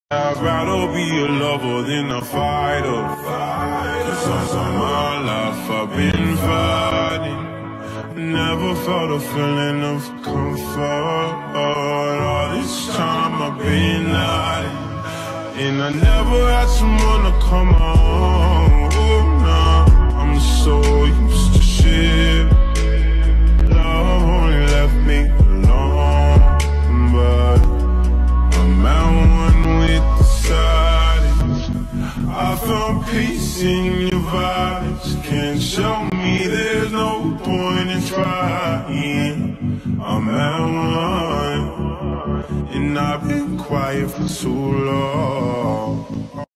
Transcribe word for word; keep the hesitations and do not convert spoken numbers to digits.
I'd rather be a lover than a fighter. Cause all my life I've been fighting. Never felt a feeling of comfort. All this time I've been hiding, and I never had someone to come on. Oh, nah, I'm so used to shit. Love only left me alone, but I'm at one with the silence. I found peace in your vibes. Can't show me there's no point in trying. I'm at one, and I've been quiet for too long.